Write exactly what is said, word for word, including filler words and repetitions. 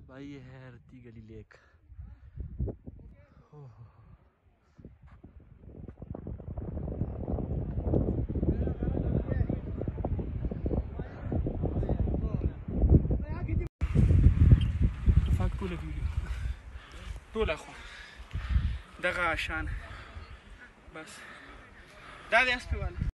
भाई ये है रत्ती गली लेक। فاك طول الفيديو طول اخو دغه عشان بس دا دې اسپی والا